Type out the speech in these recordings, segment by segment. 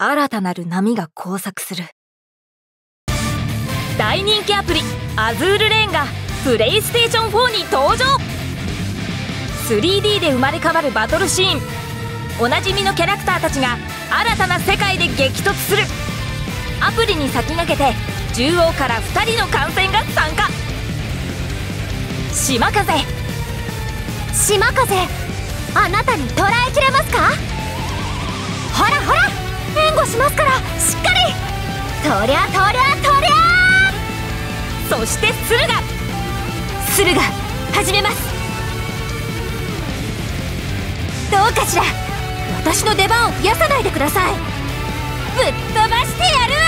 新たなる波が交錯する。大人気アプリアズールレーンがプレイステーション4に登場。 3D で生まれ変わるバトルシーン、おなじみのキャラクターたちが新たな世界で激突する。アプリに先駆けて獣王から2人の艦船が参加。島風、 あなたに捕らえきれますか？ほらほら、援護しますからしっかり。とりゃそして駿河始めます。 どうかしら、私の出番を増やさないでください。ぶっ飛ばしてやる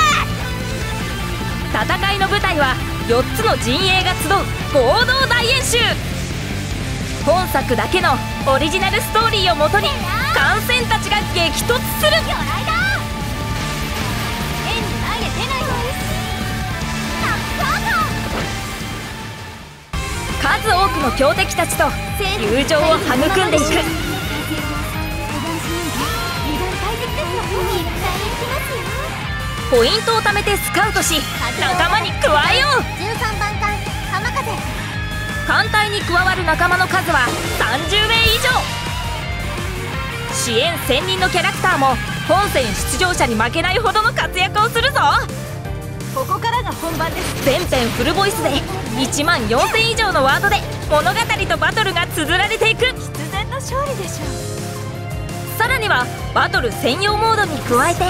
わ。 戦いの舞台は4つの陣営が集う合同大演習。本作だけのオリジナルストーリーをもとに艦船たちが激突する。数多くの強敵たちと友情を育んでいく。ポイントを貯めてスカウトし仲間に加えよう。 13番艦浜風。 艦隊に加わる仲間の数は30名以上。支援専任のキャラクターも本戦出場者に負けないほどの活躍をするぞ。ここからが本番です。全編フルボイスで1万4000以上のワードで物語とバトルが綴られていく。必然の勝利でしょう。さらにはバトル専用モードに加えて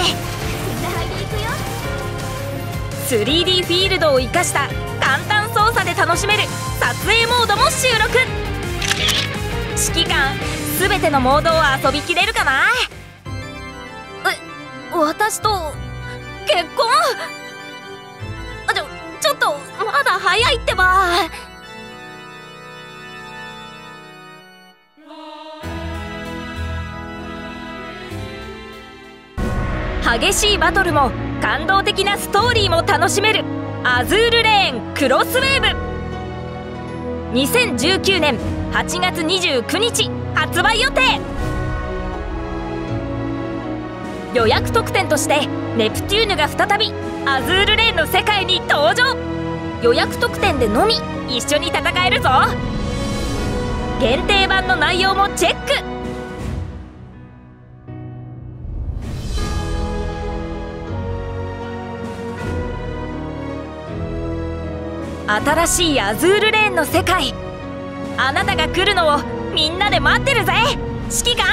3D フィールドを生かした簡単操作で楽しめる撮影モードも収録。指揮官全てのモードを遊びきれるかな。私と結婚？ちょっとまだ早いってば。激しいバトルも感動的なストーリーも楽しめるアズールレーンクロスウェーブ。2019年8月29日発売予定。予約特典としてネプテューヌが再びアズールレーンの世界に登場。予約特典でのみ一緒に戦えるぞ。限定版の内容もチェック。新しいアズールレーンの世界、あなたが来るのをみんなで待ってるぜ。指揮官